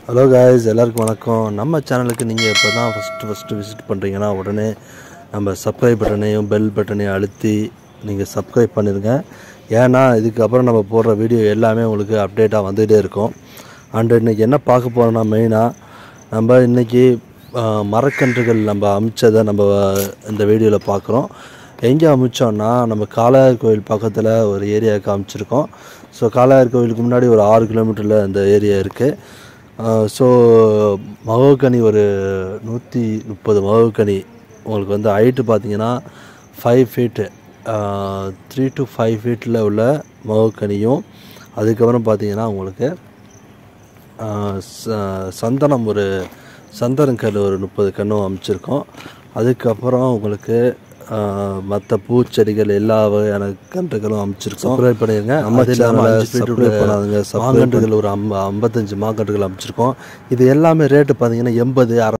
Hello guys, எல்லாருக்கும் வணக்கம். நம்ம சேனலுக்கு நீங்கள் இப்போ தான் ஃபஸ்ட்டு விசிட் பண்ணுறீங்கன்னா உடனே நம்ம சப்ஸ்கிரைப் பட்டனையும் பெல் பட்டனையும் அழுத்தி நீங்கள் சப்ஸ்கிரைப் பண்ணிடுங்க. ஏன்னா இதுக்கப்புறம் நம்ம போடுற வீடியோ எல்லாமே உங்களுக்கு அப்டேட்டாக வந்துகிட்டே இருக்கும். அண்ட் இன்றைக்கி என்ன பார்க்க போகிறோன்னா, மெயினாக நம்ம இன்றைக்கி மரக்கன்றுகள் நம்ம அமைச்சதை நம்ம இந்த வீடியோவில் பார்க்குறோம். எங்கே அமைச்சோன்னா, நம்ம காளையார் கோயில் பக்கத்தில் ஒரு ஏரியாவுக்கு அமைச்சிருக்கோம். ஸோ காளையார் கோயிலுக்கு முன்னாடி ஒரு 6 கிலோமீட்டரில் இந்த ஏரியா இருக்குது. ஸோ மகோகனி ஒரு 130 மகோகனி உங்களுக்கு வந்து ஹைட்டு பார்த்தீங்கன்னா 5 ஃபீட்டு, 3 to 5 ஃபீட்டில் உள்ள மகோகனியும், அதுக்கப்புறம் பார்த்தீங்கன்னா உங்களுக்கு சந்தனம் ஒரு சந்தனக்கல் ஒரு 30 கன்றும் அமைச்சிருக்கோம். அதுக்கப்புறம் உங்களுக்கு மற்ற பூச்செடிகள் எல்லா வகையான கன்றுகளும் அமைச்சிருக்கோம். சப்ஸ்கிரைப் பண்ணிடுங்க. நம்ம சேனலை சப்ஸ்கிரைப் பண்ணாதுங்க. மாங்கன்றுகள் ஒரு 55 மாங்கன்றுகள் அமைச்சிருக்கோம். இது எல்லாமே ரேட்டு பார்த்தீங்கன்னா 80